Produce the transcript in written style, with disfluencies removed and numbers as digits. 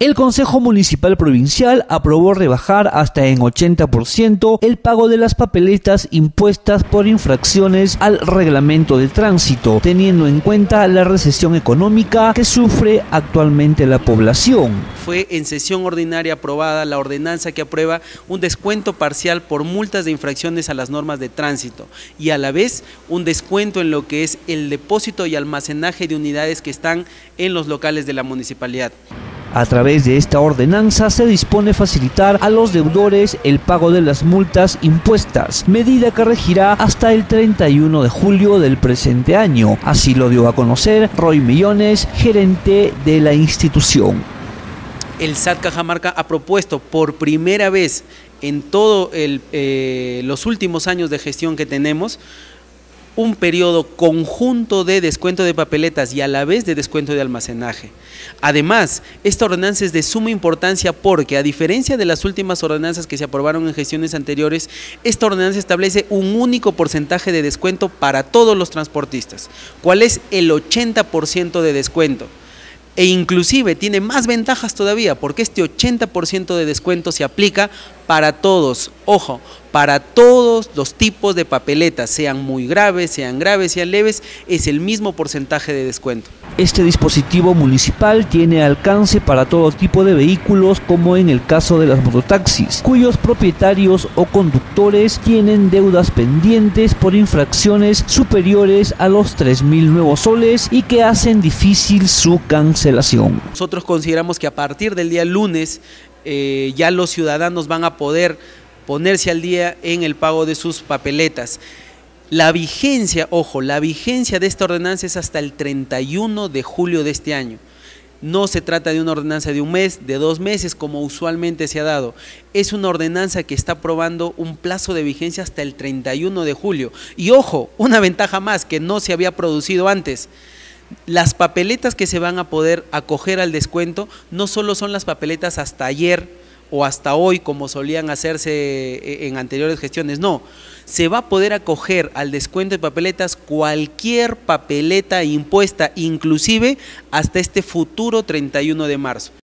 El Consejo Municipal Provincial aprobó rebajar hasta en 80% el pago de las papeletas impuestas por infracciones al reglamento de tránsito, teniendo en cuenta la recesión económica que sufre actualmente la población. Fue en sesión ordinaria aprobada la ordenanza que aprueba un descuento parcial por multas de infracciones a las normas de tránsito y a la vez un descuento en lo que es el depósito y almacenaje de unidades que están en los locales de la municipalidad. A través de esta ordenanza se dispone facilitar a los deudores el pago de las multas impuestas, medida que regirá hasta el 31 de julio del presente año. Así lo dio a conocer Roy Millones, gerente de la institución. El SAT Cajamarca ha propuesto por primera vez en todos los últimos años de gestión que tenemos un periodo conjunto de descuento de papeletas y a la vez de descuento de almacenaje. Además, esta ordenanza es de suma importancia porque, a diferencia de las últimas ordenanzas que se aprobaron en gestiones anteriores, esta ordenanza establece un único porcentaje de descuento para todos los transportistas, cuál es el 80% de descuento. E inclusive tiene más ventajas todavía porque este 80% de descuento se aplica para todos, ojo, para todos los tipos de papeletas, sean muy graves, sean leves, es el mismo porcentaje de descuento. Este dispositivo municipal tiene alcance para todo tipo de vehículos, como en el caso de las mototaxis, cuyos propietarios o conductores tienen deudas pendientes por infracciones superiores a los 3.000 nuevos soles y que hacen difícil su cancelación. Nosotros consideramos que a partir del día lunes ya los ciudadanos van a poder ponerse al día en el pago de sus papeletas. La vigencia, ojo, la vigencia de esta ordenanza es hasta el 31 de julio de este año. No se trata de una ordenanza de un mes, de 2 meses, como usualmente se ha dado. Es una ordenanza que está aprobando un plazo de vigencia hasta el 31 de julio. Y ojo, una ventaja más que no se había producido antes. Las papeletas que se van a poder acoger al descuento no solo son las papeletas hasta ayer o hasta hoy, como solían hacerse en anteriores gestiones, no. Se va a poder acoger al descuento de papeletas cualquier papeleta impuesta, inclusive hasta este futuro 31 de marzo.